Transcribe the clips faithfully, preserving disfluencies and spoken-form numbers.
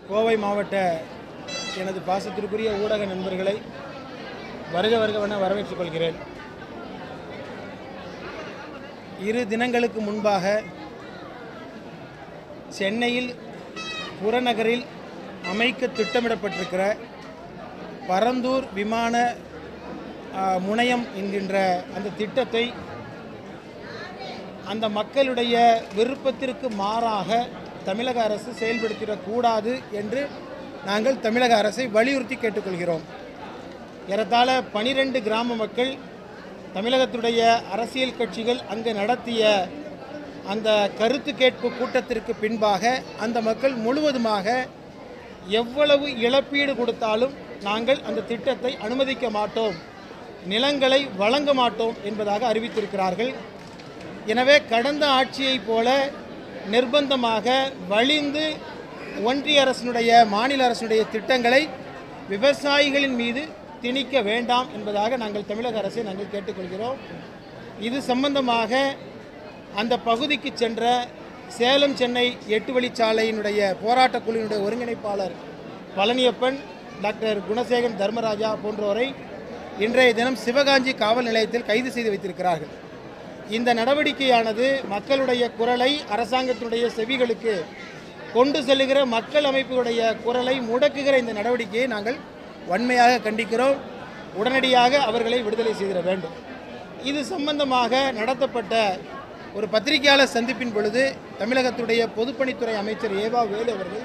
கோவை மாவட்ட எனது பாசத்திற்குரிய ஊடக நண்பர்களை வருக வருகவென வரவேற்றுக் கொள்கிறேன். இரு தினங்களுக்கு முன்பாக சென்னையில் புறநகரில் அமைக்க திட்டமிடப்பட்டிருக்கிற பரந்தூர் விமான முனையம் என்கின்ற அந்த திட்டத்தை அந்த மக்களுடைய விருப்பத்திற்கு மாறாக தமிழக அரசு செயல்படுத்திடக்கூடாது என்று நாங்கள் தமிழக அரசை வலியுறுத்தி கேட்டுக்கொள்கிறோம். ஏறத்தாழ பனிரெண்டு கிராம மக்கள் தமிழகத்துடைய அரசியல் கட்சிகள் அங்கு நடத்திய அந்த கருத்து கேட்பு கூட்டத்திற்கு பின்பாக அந்த மக்கள் முழுவதுமாக எவ்வளவு இழப்பீடு கொடுத்தாலும் நாங்கள் அந்த திட்டத்தை அனுமதிக்க மாட்டோம், நிலங்களை வழங்க மாட்டோம் என்பதாக அறிவித்திருக்கிறார்கள். எனவே கடந்த ஆட்சியைப் போல நிர்பந்தமாக வலிந்து ஒன்றிய அரசினுடைய மாநில அரசினுடைய திட்டங்களை விவசாயிகளின் மீது திணிக்க வேண்டாம் என்பதாக நாங்கள் தமிழக அரசை நாங்கள் கேட்டுக்கொள்கிறோம். இது சம்பந்தமாக அந்த பகுதிக்கு சென்ற சேலம் சென்னை எட்டு வழிச்சாலையினுடைய போராட்டக் குழுவினுடைய ஒருங்கிணைப்பாளர் பழனியப்பன், டாக்டர் குணசேகரன் தர்மராஜா போன்றோரை இன்றைய தினம் சிவகாஞ்சி காவல் நிலையத்தில் கைது செய்து வைத்திருக்கிறார்கள். இந்த நடவடிக்கையானது மக்களுடைய குரலை அரசாங்கத்தினுடைய செவிகளுக்கு கொண்டு செல்லுகிற மக்கள் அமைப்புடைய குரலை முடக்குகிற இந்த நடவடிக்கையை நாங்கள் வன்மையாக கண்டிக்கிறோம். உடனடியாக அவர்களை விடுதலை செய்திட வேண்டும். இது சம்பந்தமாக நடத்தப்பட்ட ஒரு பத்திரிகையாளர் சந்திப்பின் பொழுது தமிழகத்துடைய பொதுப்பணித்துறை அமைச்சர் ஏவா வேலு அவர்கள்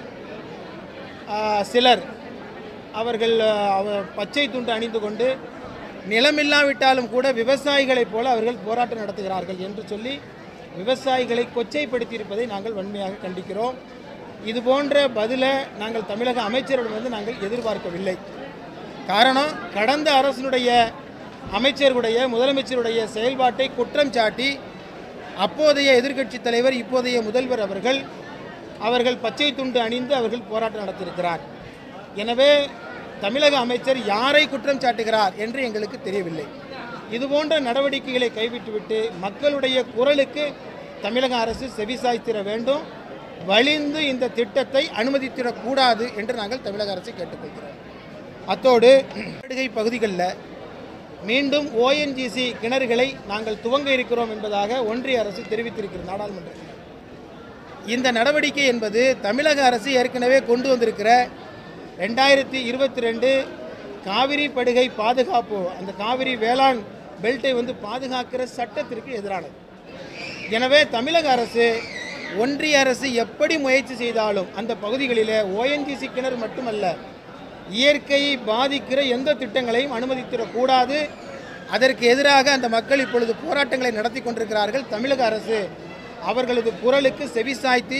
சிலர் அவர்கள் பச்சை துண்டு அணிந்து கொண்டு நிலமில்லாவிட்டாலும் கூட விவசாயிகளைப் போல அவர்கள் போராட்டம் நடத்துகிறார்கள் என்று சொல்லி விவசாயிகளை கொச்சைப்படுத்தியிருப்பதை நாங்கள் வன்மையாக கண்டிக்கிறோம். இது போன்ற பதிலை நாங்கள் தமிழக அமைச்சரிடம் வந்து நாங்கள் எதிர்பார்க்கவில்லை. காரணம், கடந்த அரசினுடைய அமைச்சர்களுடைய முதலமைச்சருடைய செயல்பாட்டை குற்றம் சாட்டி அப்போதைய எதிர்க்கட்சி தலைவர் இப்போதைய முதல்வர் அவர்கள் அவர்கள் பச்சை துண்டு அணிந்து அவர்கள் போராட்டம் நடத்தியிருக்கிறார். எனவே தமிழக அமைச்சர் யாரை குற்றம் சாட்டுகிறார் என்று எங்களுக்கு தெரியவில்லை. இதுபோன்ற நடவடிக்கைகளை கைவிட்டுவிட்டு மக்களுடைய குரலுக்கு தமிழக அரசு செவிசாய்த்திட வேண்டும். வலிந்து இந்த திட்டத்தை அனுமதித்திடக்கூடாது என்று நாங்கள் தமிழக அரசை கேட்டுக்கொள்கிறோம். அத்தோடு படுகை பகுதிகளில் மீண்டும் ஓஎன்ஜிசி கிணறுகளை நாங்கள் துவங்க இருக்கிறோம் என்பதாக ஒன்றிய அரசு தெரிவித்திருக்கிறது நாடாளுமன்றத்தில். இந்த நடவடிக்கை என்பது தமிழக அரசு ஏற்கனவே கொண்டு வந்திருக்கிற ரெண்டாயிரத்தி இருபத்தி ரெண்டு காவிரி படுகை பாதுகாப்பு, அந்த காவிரி வேளாண் பெல்ட்டை வந்து பாதுகாக்கிற சட்டத்திற்கு எதிரானது. எனவே தமிழக அரசு ஒன்றிய அரசு எப்படி முயற்சி செய்தாலும் அந்த பகுதிகளில் ஓஎன்ஜிசி கிணறு மட்டுமல்ல, இயற்கையை பாதிக்கிற எந்த திட்டங்களையும் அனுமதித்திடக்கூடாது. அதற்கு எதிராக அந்த மக்கள் இப்பொழுது போராட்டங்களை நடத்தி கொண்டிருக்கிறார்கள். தமிழக அரசு அவர்களது குரலுக்கு செவிசாய்த்து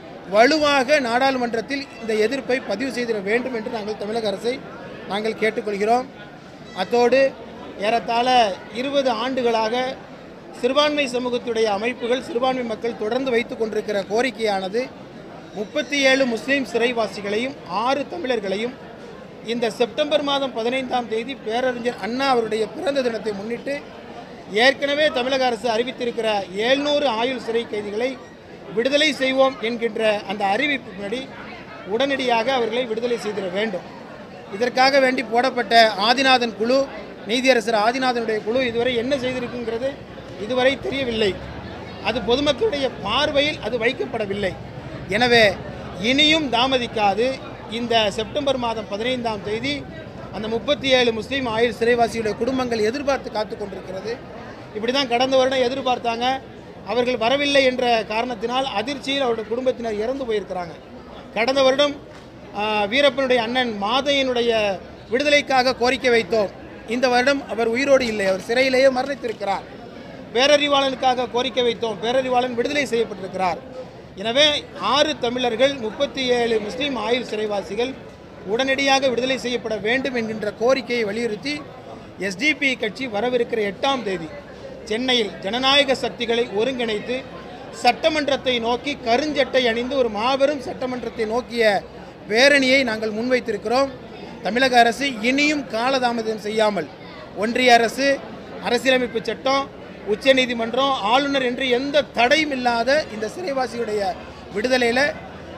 வலுவாக நாடாளுமன்றத்தில் இந்த எதிர்ப்பை பதிவு செய்திட வேண்டும் என்று நாங்கள் தமிழக அரசை நாங்கள் கேட்டுக்கொள்கிறோம். அத்தோடு ஏறத்தாழ இருபது ஆண்டுகளாக சிறுபான்மை சமூகத்துடைய அமைப்புகள் சிறுபான்மை மக்கள் தொடர்ந்து வைத்து கொண்டிருக்கிற கோரிக்கையானது முப்பத்தி ஏழு முஸ்லீம் சிறைவாசிகளையும் ஆறு தமிழர்களையும் இந்த செப்டம்பர் மாதம் பதினைந்தாம் தேதி பேரறிஞர் அண்ணா அவருடைய பிறந்த தினத்தை முன்னிட்டு ஏற்கனவே தமிழக அரசு அறிவித்திருக்கிற எழுநூறு ஆயுள் சிறை கைதிகளை விடுதலை செய்வோம் என்கின்ற அந்த அறிவிப்பின்படி உடனடியாக அவர்களை விடுதலை செய்திட வேண்டும். இதற்காக வேண்டி போடப்பட்ட ஆதிநாதன் குழு, நீதியரசர் ஆதிநாதனுடைய குழு இதுவரை என்ன செய்திருக்குங்கிறது இதுவரை தெரியவில்லை. அது பொதுமக்களுடைய பார்வையில் அது வைக்கப்படவில்லை. எனவே இனியும் தாமதிக்காது இந்த செப்டம்பர் மாதம் பதினைந்தாம் தேதி அந்த முப்பத்தி ஏழு முஸ்லீம் ஆயுள் சிறைவாசிகளுடைய குடும்பங்கள் எதிர்பார்த்து காத்து கொண்டிருக்கிறது. இப்படி தான் கடந்த வருடம் எதிர்பார்த்தாங்க. அவர்கள் வரவில்லை என்ற காரணத்தினால் அதிர்ச்சியில் அவருடைய குடும்பத்தினர் இறந்து போயிருக்கிறாங்க. கடந்த வருடம் வீரப்பனுடைய அண்ணன் மாதையனுடைய விடுதலைக்காக கோரிக்கை வைத்தோம். இந்த வருடம் அவர் உயிரோடு இல்லை, அவர் சிறையிலேயே மரணித்திருக்கிறார். பேரறிவாளனுக்காக கோரிக்கை வைத்தோம், பேரறிவாளன் விடுதலை செய்யப்பட்டிருக்கிறார். எனவே ஆறு தமிழர்கள் முப்பத்தி ஏழு முஸ்லீம் ஆயுள் சிறைவாசிகள் உடனடியாக விடுதலை செய்யப்பட வேண்டும் என்கின்ற கோரிக்கையை வலியுறுத்தி எஸ்டிபி கட்சி வரவிருக்கிற எட்டாம் தேதி சென்னையில் ஜனநாயக சக்திகளை ஒருங்கிணைத்து சட்டமன்றத்தை நோக்கி கருஞ்சட்டை அணிந்து ஒரு மாபெரும் சட்டமன்றத்தை நோக்கிய பேரணியை நாங்கள் முன்வைத்திருக்கிறோம். தமிழக அரசு இனியும் காலதாமதம் செய்யாமல் ஒன்றிய அரசு அரசியலமைப்பு சட்டம் உச்சநீதிமன்றம் ஆளுநர் என்று எந்த தடையும் இல்லாத இந்த சிறைவாசியுடைய விடுதலையில்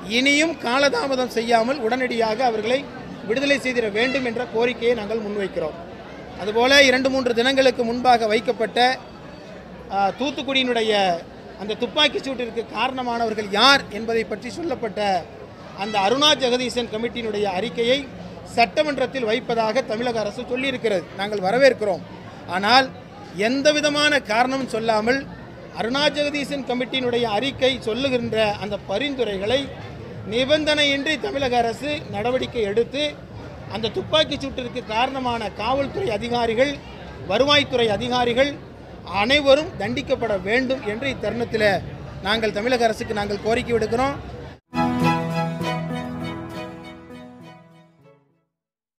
இனியும் காலதாமதம் செய்யாமல் உடனடியாக அவர்களை விடுதலை செய்திட வேண்டும் என்ற கோரிக்கையை நாங்கள் முன்வைக்கிறோம். அதுபோல இரண்டு மூன்று தினங்களுக்கு முன்பாக வைக்கப்பட்ட தூத்துக்குடியினுடைய அந்த துப்பாக்கி சூட்டிற்கு காரணமானவர்கள் யார் என்பதை பற்றி சொல்லப்பட்ட அந்த அருணா ஜெகதீசன் கமிட்டியினுடைய அறிக்கையை சட்டமன்றத்தில் வைப்பதாக தமிழக அரசு சொல்லியிருக்கிறது. நாங்கள் வரவேற்கிறோம். ஆனால் எந்த விதமான காரணமும் சொல்லாமல் அருணா ஜெகதீசன் கமிட்டியினுடைய அறிக்கை சொல்லுகின்ற அந்த பரிந்துரைகளை நிபந்தனையின்றி தமிழக அரசு நடவடிக்கை எடுத்து அந்த துப்பாக்கி சூட்டிற்கு காரணமான காவல்துறை அதிகாரிகள், வருவாய்த்துறை அதிகாரிகள் அனைவரும் தண்டிக்கப்பட வேண்டும் என்று இத்தருணத்தில் நாங்கள் தமிழக அரசுக்கு நாங்கள் கோரிக்கை விடுக்கிறோம்.